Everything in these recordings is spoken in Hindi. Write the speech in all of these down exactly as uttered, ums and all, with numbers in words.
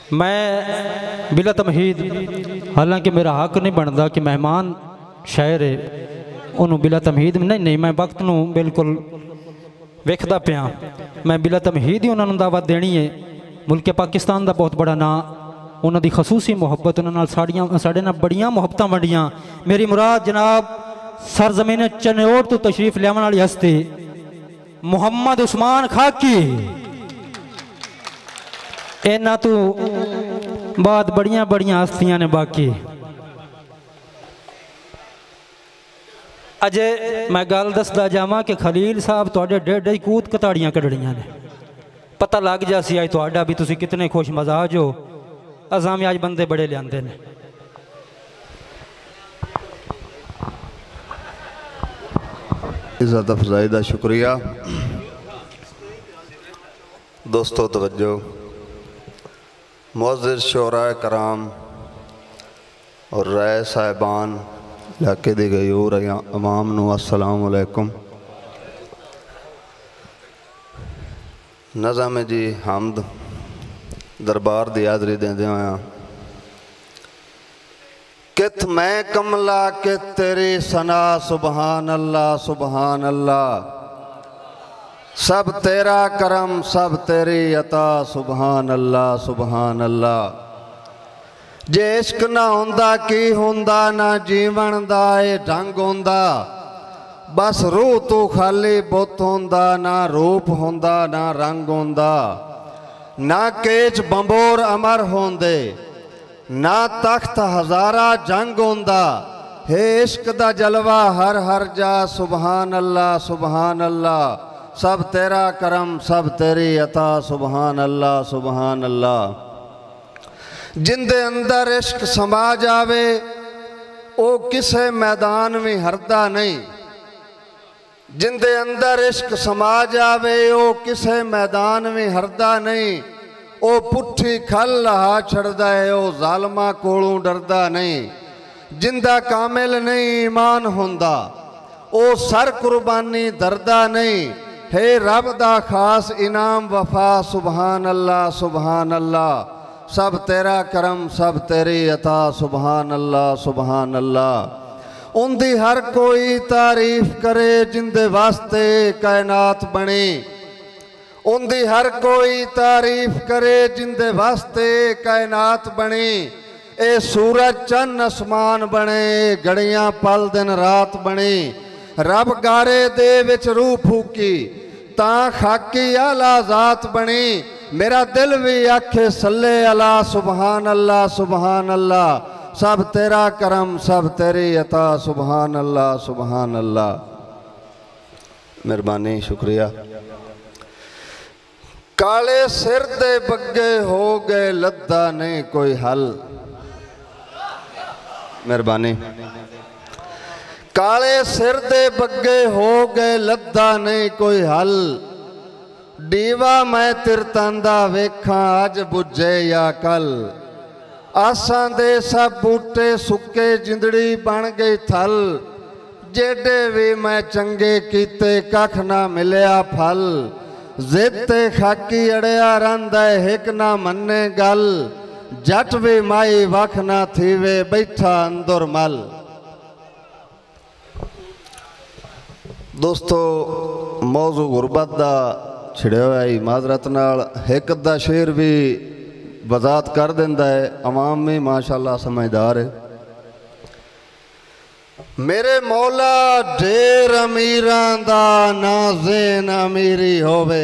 मैं बिला तमहीद, हालांकि मेरा हक नहीं बनता कि मेहमान शायर है उन्होंने बिला तमहीद नहीं नहीं मैं वक्त नूं बिल्कुल वेखदा पिया। मैं बिला तमहीद ही उन्होंने दावत देनी है। मुल्क पाकिस्तान का बहुत बड़ा नां, उन्हों की खसूसी मुहब्बत, उन्होंने साड़ियाँ साढ़े नाल बड़ियाँ मुहब्बत वंडियाँ। मेरी मुराद जनाब सरजमीन चनौर तो तशरीफ लियावन वाली हस्ती मुहम्मद उस्मान खाकी, इन्हां तो बाद बड़ियाँ बड़ियाँ हस्तियां ने बाकी। अजे मैं गल दसदा जावां कि खलील साहब तुहाडे डेढ़ डेढ़ कूद कताड़ियां कढ़ड़ियां ने, पता लग जा सी अज तुहाडा भी तुसीं कितने खुश मजाज हो। असां भी अज बंदे बड़े लियांदे ने। इज़्ज़त अफ़ज़ाई दा शुक्रिया। दोस्तों तवज्जो, मुअज़्ज़िज़ शोराए कराम और राय साहिबान, इलाके दे गयूर अवाम नू अस्सलाम अलैकुम। नज़ाम जी हमद दरबार दी हाज़री देंदे होया कित मैं कमला के तेरी सना सुबहान अल्लाह सुबहान अल्लाह, सब तेरा करम सब तेरी अता सुबहान अल्लाह सुबहान अल्लाह। जे इश्क ना होंदा की होंदा, ना जीवन दा ए ढंग होंदा, बस रूह तू खाली बुत होंदा, ना रूप होंदा ना रंग होंदा, ना केच बंबोर अमर होंदे, ना तख्त हजारा जंग होंदा। हे इश्क दा जलवा हर हर जा सुबहान अल्लाह सुबहान अल्लाह, सब तेरा करम सब तेरी अता सुबहान अल्लाह सुबहान अल्लाह। जिंदे अंदर इश्क समा जावे ओ किसे मैदान में हरदा नहीं, जिंदे अंदर इश्क समा जावे ओ किसे मैदान में हरदा नहीं। ओ पुट्ठी खल लहा छड़दा है, ओ जालमा कोलों डरदा नहीं। जिंदा कामिल नहीं ईमान होंदा, ओ सर कुर्बानी दरदा नहीं। हे रब दा खास इनाम वफा सुबहान अल्लाह सुबहान अल्लाह, सब तेरा करम सब तेरी अता सुबहान अल्लाह सुबहान अल्लाह। उनदी हर कोई तारीफ करे जिंदे वास्ते कायनात बनी, उनदी हर कोई तारीफ करे जिंदे वास्ते कायनात बनी। ए सूरज चन्न आसमान बने, घड़ियां पल दिन रात बनी। रब गारे दे विच रूह फूकी ता खाकी आला जात बनी। मेरा दिल भी आखे सल्ले अला सुबहान अल्लाह सुबहान अल्लाह, सब तेरा करम सब तेरी अता सुबहान अल्लाह सुबहान अल्लाह। मेहरबानी शुक्रिया। काले सिर दे बग्गे हो गए लद्दा नहीं कोई हल, मेहरबानी। काले सिर दे बग्गे हो गए लद्दा नहीं कोई हल, डीवा मैं तिरतांदा वेखा अज बुझे या कल। आसां दे सब बूटे सुके जिंदड़ी बन गई थल, जेडे भी मैं चंगे कीते कख ना मिलिया फल। जिते खाकी अड़िया रंदा हिक ना मन्ने गल, जट भी माई वख ना थीवे बैठा अंदर मल। दोस्तों मौजू गुरबत दा छिड़िया हुआ माजरत नाल हिक दा शेर भी वजात कर देंदा है, अवाम में माशाअल्लाह समझदार है। मेरे मौला ढेर अमीरां दा नाज़ेन अमीरी होवे,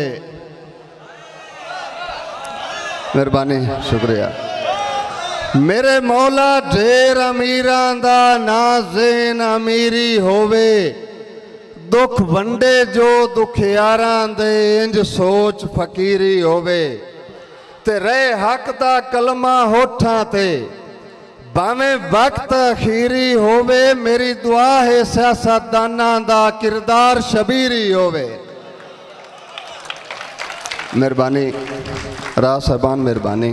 मेहरबानी शुक्रिया। मेरे मौला ढेर अमीरां दा नाज़ेन अमीरी होवे, दुख वंडे जो दुखियारां दे इंज सोच फकीरी होवे। ते रहे हक दा कलमा होठां ते भावें वक्त अखीरी होवे, मेरी दुआ है सियासतदाना दा किरदार शबीरी होवे। मेहरबानी राज साहबान, मेहरबानी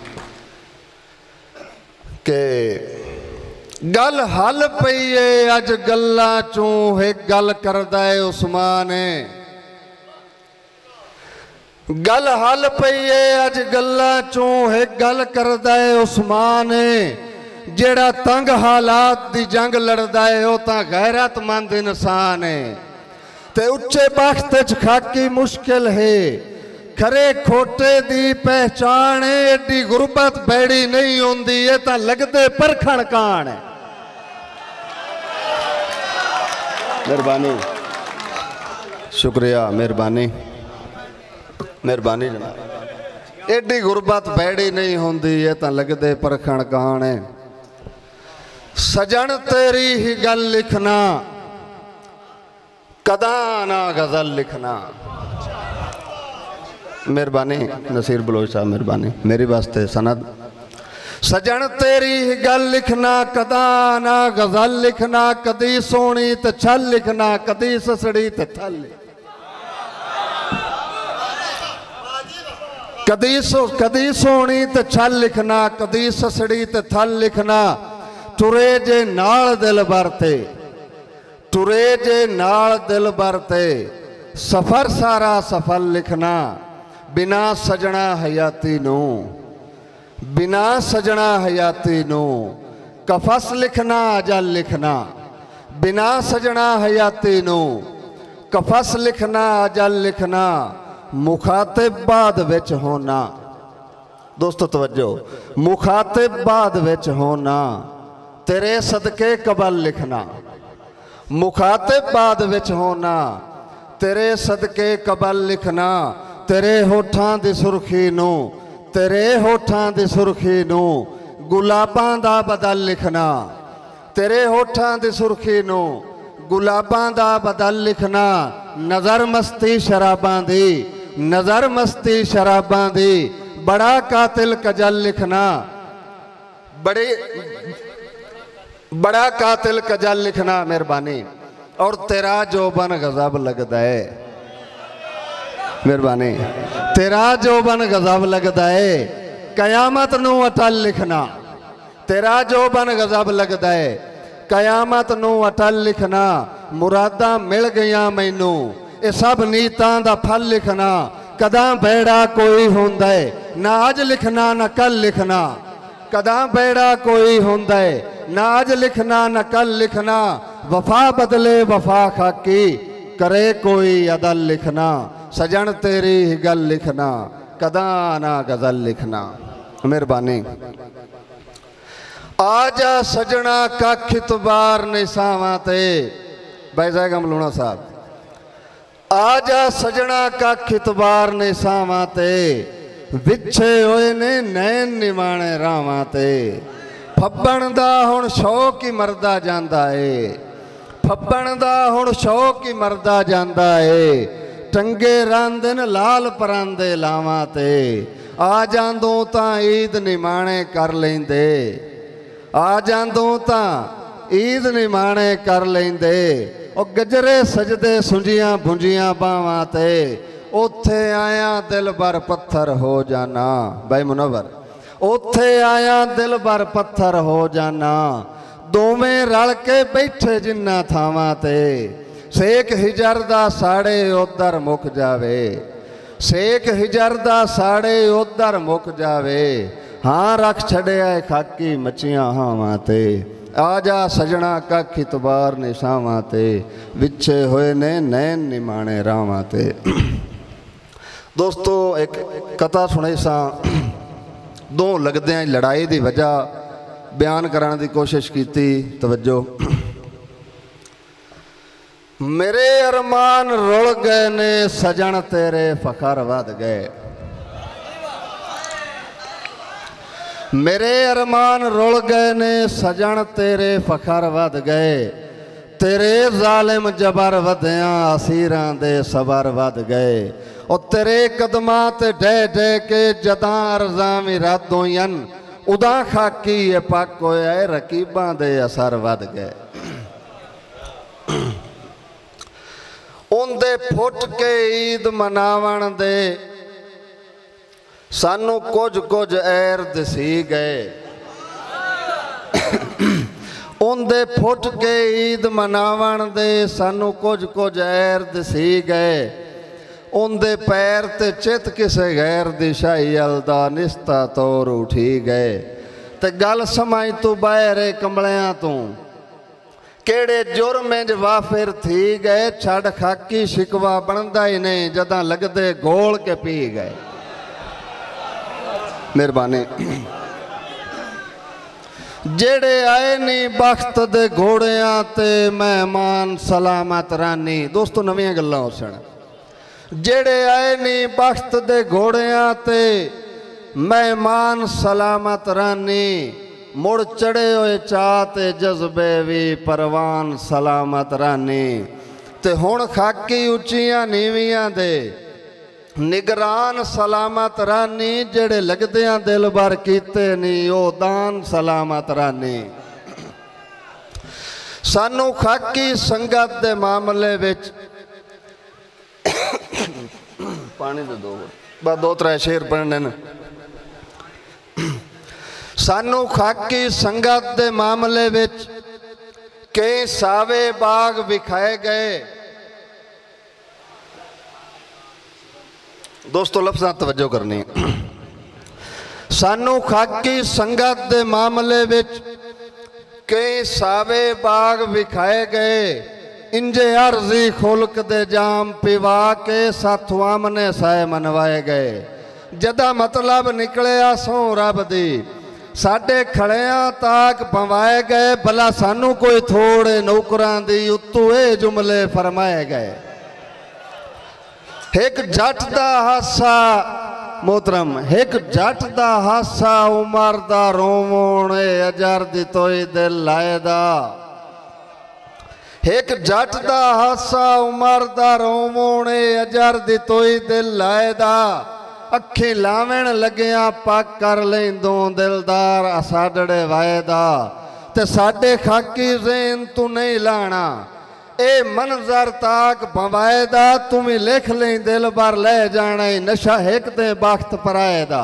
के गल हल पई है अज गल्लां चों एक गल करदा है उस्मान है। गल हल पई है अज गल्लां चों एक गल करदा है उस्मान जेड़ा तंग हालात दी जंग लड़दा है वो तां गैरतमंद इंसान है ते उच्चे बख्त च खाकी मुश्किल है खरे खोटे दी पहचान है एडी गुरबत बैड़ी नहीं होंदी है तां लगदे परखण कान है। मेहरबानी शुक्रिया मेहरबानी मेहरबानी जनाब। एडी गुरबत बैड़ी नहीं होंदी है तां लगदे परखण कान है। सजन तेरी ही गल लिखना कदा ना गजल लिखना। मेहरबानी नसीर बलोच साहब मेहरबानी मेरी वास्ते सनद। सजन तेरी ही गल लिखना कदा ना गजल लिखना कदी सोनी ते छल लिखना कदी ससड़ी ते थल कदी सो कदी सोनी ते छल लिखना कदी ससड़ी ते थल लिखना। टुरे जे नाल दिल बरते टुरे जे नाल दिल बरते सफर सारा सफल लिखना। बिना सजना हयाती नू बिना सजना हयाती नू कफस लिखना अजल लिखना। बिना सजना हयाती नू कफस लिखना अजल लिखना। मुखातिब बाद विच होना दोस्तों तवज्जो मुखातिब बाद विच होना तेरे सदके कबल लिखना। मुखातिब बाद विच होना तेरे सदके कबल लिखना। तेरे होठां दी सुर्खी नू तेरे होठां दी सुर्खी नू गुलाबां दा बदल लिखना। तेरे होठां दी सुर्खी नू गुलाबां दा बदल लिखना। नजर मस्ती शराबां दी नजर मस्ती शराबां दी बड़ा कातिल कजल लिखना। बड़ी बड़ा कातिल कजल लिखना मेहरबानी। और तेरा जोबन गजब लगदा है मेहरबानी तेरा जोबन गजब लगदा है कयामत नू अटल लिखना। तेरा जोबन गजब लगदा है कयामत नू अटल लिखना। मुरादा मिल गईयां मैनू ये सब नीतां दा फल लिखना। कदा बेड़ा कोई होंदा है ना अज लिखना ना कल लिखना। कदा बेड़ा कोई होंदा है ना अज लिखना ना कल लिखना। वफा बदले वफा खाकी करे कोई अदल लिखना। सजन तेरी ही गल लिखना कदा ना गजल लिखना। मेहरबानी। आजा सजना का खितबार निसावा ते भाई जाएगा मलूना साहब। आजा सजना का खितबार निसावा ते विछे होए ने नैन निमाणे रावां ते। फब्बण दा हुण शौक ही मरदा जांदा है फब्बण दा हुण शौक ही मरदा जांदा है। टंगे रांदन लाल परांदे लावां ते आ जांदों तां ईद निमाणे कर लेंदे। आ जांदों तां ईद निमाणे कर लेंदे। ओ गजरे सजदे सुंजियां भुंजियां बावां ते ओथे आया दिल भर पत्थर हो जाना। भाई मुनव्वर ओथे आया दिल भर पत्थर हो जाना। दोवें रल के बैठे जिन्ना थावां ते सेक हिजर दा साड़े उधर मुक जावे। सेक हिजर दा साड़े उधर मुक जावे। हाँ रख छड़िया खाकी मचियां हावां ते। आजा सजना का खितबार निशावां ते विछे होए ने नैन निमाणे रावां ते। दोस्तों एक कथा सुने सा दो लगदे लड़ाई की वजह बयान कराने की कोशिश की। तवज्जो मेरे अरमान रुल गए ने सजन तेरे फखर वध गए। मेरे अरमान रुल गए ने सजन तेरे फखर वध गए। तेरे जालिम जबर वधिया असीरां दे सबर वध गए। और तेरे कदमां ते डह डह के जदां अर्जां भी रद्द होईयां उदा खाकी ये पक होया रकीबां दे असर वध गए। उनदे फुट के ईद मनावण दे सानू कुछ कुछ ऐर दसी गए। उनदे फुट के ईद मनावण दे सानू कुछ कुछ ऐर दसी गए। उनदे पैर ते चित किसे गैर दी शाही अलदा निस्ता तौर उठी गए। ते गल समाई तू बाहरे कमलियां तू केड़े जुर्मे च वाफिर थी गए। छड़ खाकी शिकवा बनदा ही नहीं जदा लगदे गोल के पी गए। मेहरबानी। जेड़े आए नी बख्त दे घोड़ियां ते मेहमान सलामत रानी। दोस्तों नवीं गल्लां हो सन। जेड़े आए नी बख्त दे घोड़ियां ते मेहमान सलामत रानी। मुड़ चढ़े हुए चाह ते जज्बे भी परवान सलामत रानी। ते हुण खाकी उचियां नीवियां दे निगरान सलामत रानी। जेड़े लगदियां दिल भर कीते नी ओ दान सलामत रानी। सानू खाकी संगत दे मामले विच पानी दे दो बस दो त्रै शेर पढ़ने न। सानू खाकी संगत दे मामले विच कई सावे बाग विखाए गए। दोस्तों लफ्ज़ां तवज्जो करनी। सानू खाकी संगत दे मामले विच कई सावे बाग विखाए गए। इंजे अर्जी खुल्क दे जाम पिवा के साथों आमने साए मनवाए गए। जदा मतलब निकलिया सौ रब दी साडे खड़ियां ताक पवाए गए। भला सानू कोई थोड़े नौकरां दी उत्तू ए जुमले फरमाए गए। एक जट दा हासा मोहतरम एक जट दा हासा उमर दा रोवण अजर दी तोई दिल लाएदा। एक जट दा हासा उमर दा रोवण अजर दी तोई दिल लाएदा। अखी लावण लगिया पक कर लेंदों दिलदार साडड़े वायदा। ते साडे खाकी ज़ेन तू नहीं लाना ए मनजर ताक पवाएदा। तुम्हें लिख लें दिल भर ले जाना नशा एक दे बख्त पराएदा।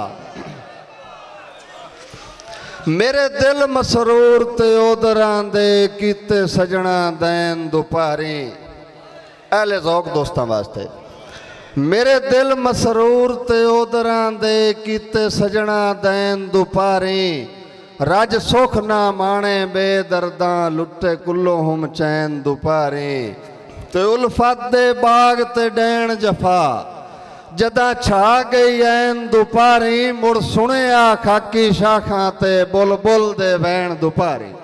मेरे दिल मसरूर ते ओदरां दे कीते सजना दैन दुपारी। अहले ज़ौक दोस्तां वास्ते मेरे दिल मसरूर ते ओदरां दे कीते सजना दैन दुपारी। रज सुख ना माणे बेदर्दा लुटे कुल्लो हम चैन दुपारी। ते उल्फत दे बाग ते डैन जफा जदा छा गई ऐन दुपारी। मुड़ सुनिया खाकी शाखां ते बुलबुल दे वैन दुपारी।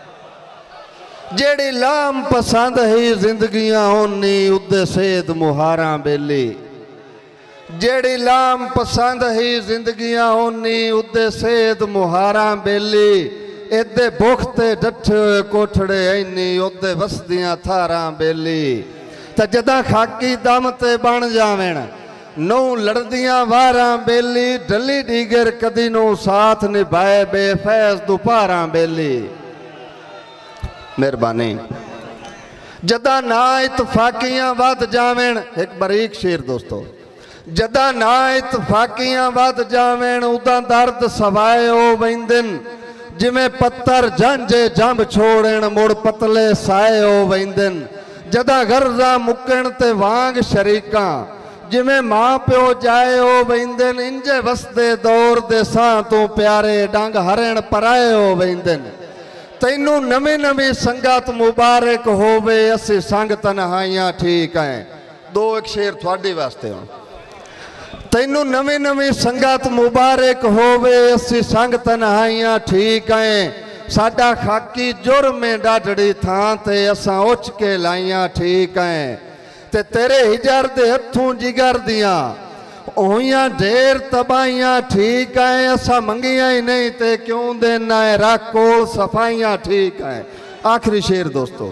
जेड़ी लाम पसंद ही जिंदगियां होनी उदे सेद मुहारां बेली। जेड़ी लाम पसंद ही जिंदगियां होनी उदे सेद मुहारां बेली। एदे बुखते डठे हुए कोठड़े ऐनी उदे वसदियां थारां बेली। ते जदा खाकी दम ते बन जावेण नौ लड़दियां वारां बेली। डली डीगर कदी नो साथ निभाए बेफैज दुपारां बेली। मेहरबानी। जदा ना इतफाकियां वध जावेण एक बारीक शेर दोस्तों। जदा ना इतफाकियां वध जावेण उदा दर्द सवाए ओ वेंदन। जिमें पत्थर झांझे जंब छोड़न मुड़ पतले साए ओ वेंदन। जदा गर्जा मुकण ते वांग शरीकां जिमें मां प्यो जाए ओ वेंदन। इंजे वसदे दौर दे सां तो प्यारे डंग हरण पराए ओ वेंदन। तैनू नवी नवी संगत मुबारक होवे असी संग तन्हाइयां ठीक है। दो एक शेर थोड़े वास्ते हो। तैनू नवी नवी संगत मुबारक होवे असी संग तन्हाइयां ठीक है। साडा खाकी जुर्मे डाडड़ी थां ते असां उच के लाइयां ठीक है। ते तेरे हिजर दे हथों जिगर दियां ओहियां ढेर तबाइयां ठीक है। असा मंगिया ही नहीं ते क्यों देना है रख कोल सफाइयां ठीक है। आखिरी शेर दोस्तों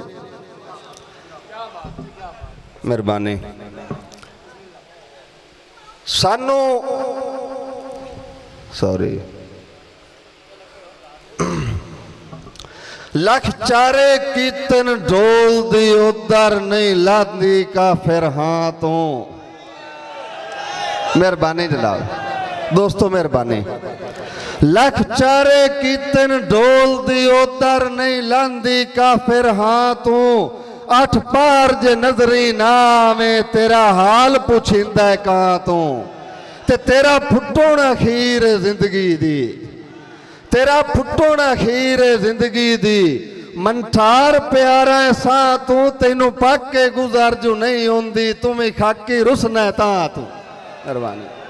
मेहरबानी। सानू सॉरी लख चारे कीतन ढोल दी उधर नहीं लादी का फिर हाँ तू। मेहरबानी जनाब दोस्तों मेहरबानी। लख चारे कीतन ढोल दी उधर नहीं लादी का फिर हाँ तू। अठ पार जे नजरी ना आवे तेरा हाल पुछिंदा है कहाँ तू ते तेरा फुटोना खीर जिंदगी दी तेरा फुटोना खीर जिंदगी दी मंठार प्यारा सा तू तेनू पक के गुजार जो नहीं होंदी तुम्हें खाकी रुसना ता तू मेहरबानी।